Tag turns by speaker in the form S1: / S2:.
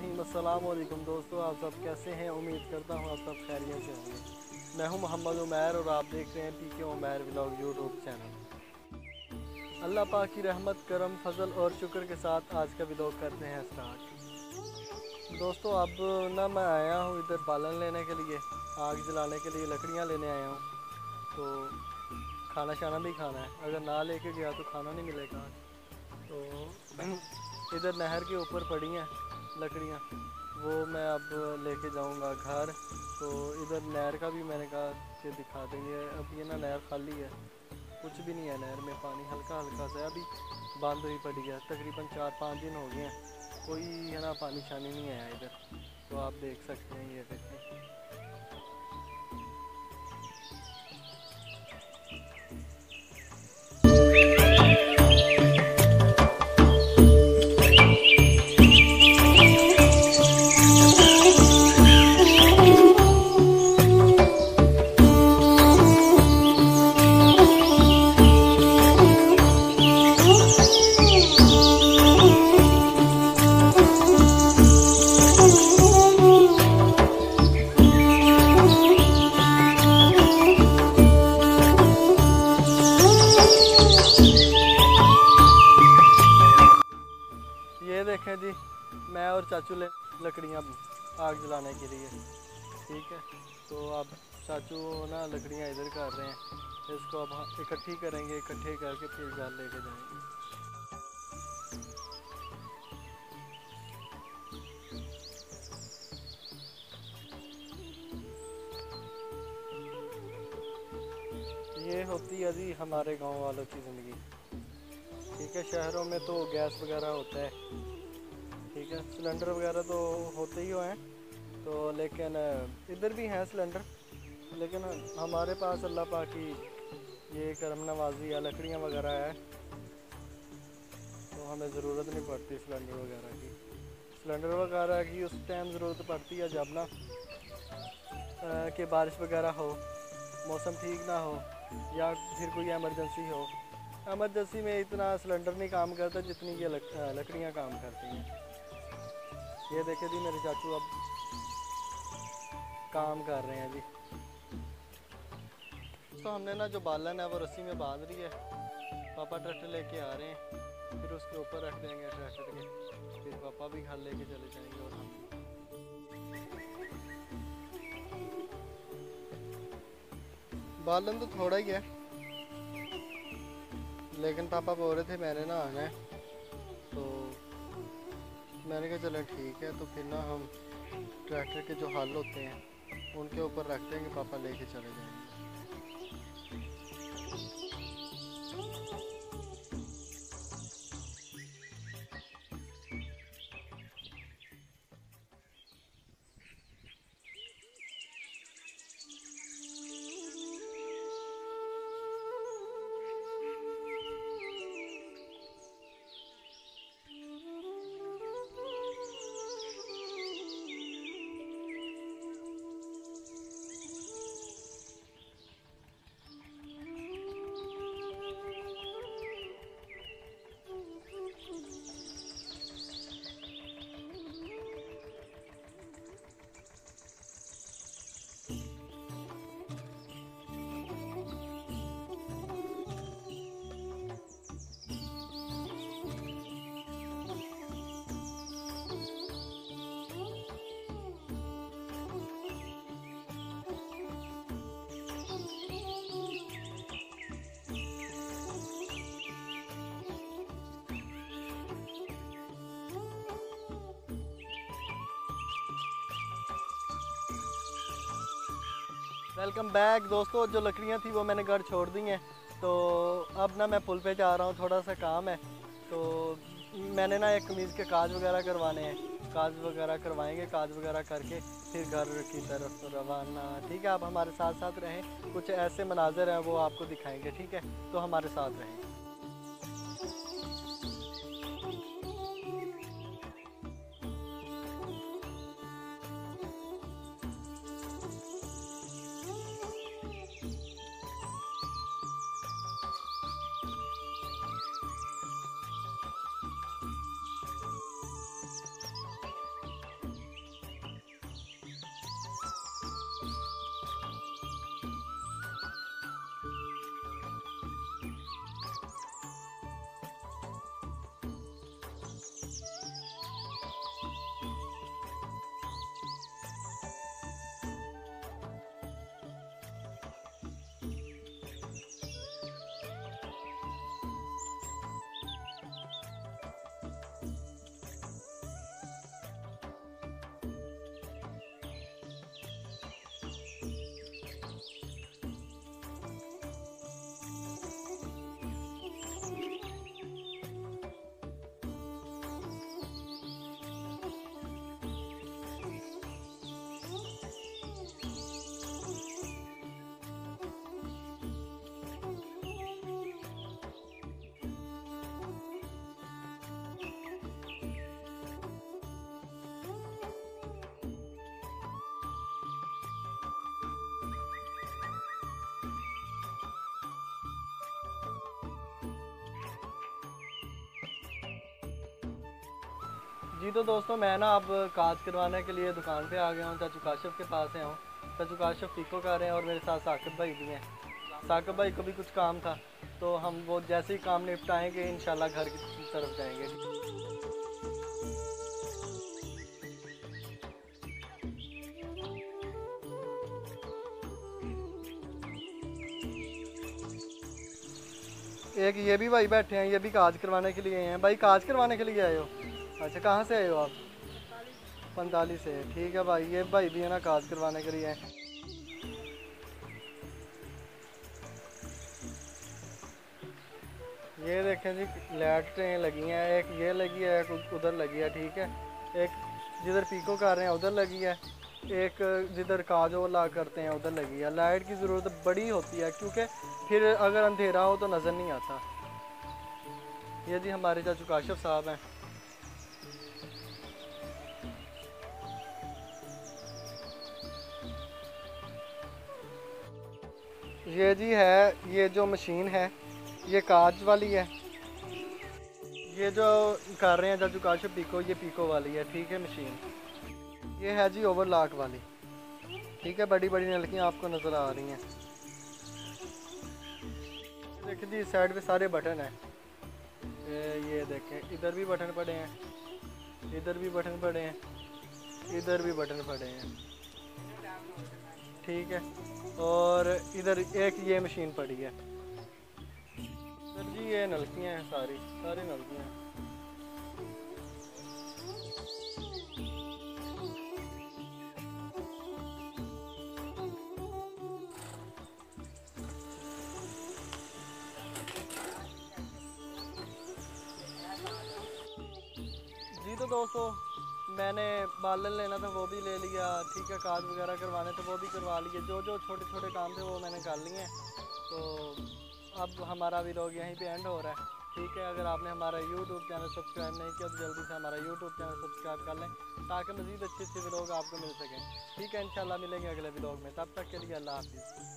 S1: बिस्मिल्लाहिर्रहमानिर्रहीम। अस्सलाम वालेकुम दोस्तों, आप सब कैसे हैं? उम्मीद करता हूँ आप सब खैरियत से होंगे। मैं हूँ मोहम्मद उमैर और आप देख रहे हैं PK Umair vlog YouTube channel. Allah पाक की रहमत, करम, फजल और शुक्र के साथ आज का व्लॉग करते हैं स्टार्ट। दोस्तों अब ना मैं आया हूँ इधर बालन लेने के लिए, आग जलाने के लिए लकड़ियाँ लेने आया हूँ। तो खाना शाना भी खाना है, अगर ना लेके गया तो खाना नहीं मिलेगा। तो इधर नहर के ऊपर पड़ी हैं लकड़ियाँ, वो मैं अब लेके जाऊंगा घर। तो इधर नहर का भी मैंने कहा कि दिखा देंगे। अब ये ना नहर खाली है, कुछ भी नहीं है नहर में, पानी हल्का हल्का सा अभी बंद हुई पड़ी है। तकरीबन 4-5 दिन हो गए हैं, कोई है ना पानी शानी नहीं आया इधर। तो आप देख सकते हैं, ये देखें। ये देखें जी, मैं और चाचू ले लकड़ियाँ आग जलाने के लिए। ठीक है, तो अब चाचू ना लकड़ियाँ इधर कर रहे हैं, इसको अब हम इकट्ठी करेंगे, इकट्ठे करके फिर घर लेके जाएंगे। ये होती है जी हमारे गांव वालों की ज़िंदगी। ठीक है, शहरों में तो गैस वगैरह होता है, ठीक है, सिलेंडर वगैरह तो होते ही हैं। तो लेकिन इधर भी हैं सिलेंडर, लेकिन हमारे पास अल्लाह पाक की ये करम नवाजी है, लकड़ियाँ वगैरह है, तो हमें ज़रूरत नहीं पड़ती सिलेंडर वगैरह की। सिलेंडर वगैरह की उस टाइम ज़रूरत पड़ती है जब ना कि बारिश वगैरह हो, मौसम ठीक ना हो, या फिर कोई एमरजेंसी हो। एमरजेंसी में इतना सिलेंडर नहीं काम करता जितनी ये लकड़ियाँ काम करती हैं। ये देखे जी मेरे चाचू अब काम कर रहे हैं जी। तो हमने ना जो बालन है वो रस्सी में बांध रही है, पापा ट्रैक्टर लेके आ रहे हैं, फिर उसके ऊपर रख देंगे ट्रैक्टर के, फिर पापा भी घर लेके चले जाएंगे और हम। बालन तो थोड़ा ही है, लेकिन पापा बोल रहे थे मैंने ना आना है, तो मैंने कहा चलें ठीक है। तो फिर ना हम ट्रैक्टर के जो हल होते हैं उनके ऊपर रख देंगे, पापा लेके चले जाएंगे। वेलकम बैक दोस्तों। जो लकड़ियाँ थी वो मैंने घर छोड़ दी हैं, तो अब ना मैं पुल पे जा रहा हूँ, थोड़ा सा काम है। तो मैंने ना एक कमीज़ के काज वगैरह करवाने हैं, काज वगैरह करवाएंगे, काज वगैरह करके फिर घर की तरफ रवाना। ठीक है, आप हमारे साथ साथ रहें, कुछ ऐसे मनाज़र हैं वो आपको दिखाएंगे। ठीक है, तो हमारे साथ रहें। जी तो दोस्तों मैं ना अब काज करवाने के लिए दुकान पे आ गया हूँ। चाचू काशिफ के पास आया हूँ। चाचू काशिफ पीको कर रहे हैं और मेरे साथ साकिब भाई भी हैं। साकिब भाई को भी कुछ काम था, तो हम वो जैसे ही काम निपटाएंगे इंशाल्लाह घर की तरफ जाएंगे। एक ये भी भाई बैठे हैं, ये भी काज करवाने के लिए हैं। भाई काज करवाने के लिए आए हो? अच्छा, कहाँ से आए हो आप? 45 से। ठीक है भाई, ये भाई भी है ना काज करवाने के लिए हैं। ये देखें जी, लाइटें लगी हैं, एक ये लगी है, एक उधर लगी है। ठीक है, एक जिधर पीको कर रहे हैं उधर लगी है, एक जिधर काज ला करते हैं उधर लगी है। लाइट की ज़रूरत बड़ी होती है क्योंकि फिर अगर अंधेरा हो तो नज़र नहीं आता। ये जी हमारे चाचू काशिफ साहब हैं। ये जी है, ये जो मशीन है ये काज वाली है। ये जो कर रहे हैं चाचू काशिफ पीको, ये पीको वाली है। ठीक है, मशीन ये है जी ओवरलॉक वाली। ठीक है, बड़ी बड़ी नलकियाँ आपको नज़र आ रही हैं। देखिए जी, इस साइड पे सारे बटन हैं। ये देखें, इधर भी बटन पड़े हैं, इधर भी बटन पड़े हैं, इधर भी बटन पड़े हैं। ठीक है, और इधर एक ये मशीन पड़ी है। सर जी ये नलकियाँ हैं, सारी सारी नलकियाँ हैं। जी तो दोस्तों मैंने बालन लेना था वो भी ले लिया। ठीक है, काज वगैरह करवाने थे वो भी करवा लिए। जो जो छोटे छोटे काम थे वो मैंने कर लिए हैं। तो अब हमारा व्लॉग यहीं पे एंड हो रहा है। ठीक है, अगर आपने हमारा यूट्यूब चैनल सब्सक्राइब नहीं किया तो जल्दी से हमारा यूट्यूब चैनल सब्सक्राइब कर लें ताकि मज़ीद अच्छे अच्छे व्लॉग आपको मिल सकें। ठीक है, इंशाल्लाह मिलेंगे अगले व्लॉग में। तब तक के लिए अल्लाह हाफिज़।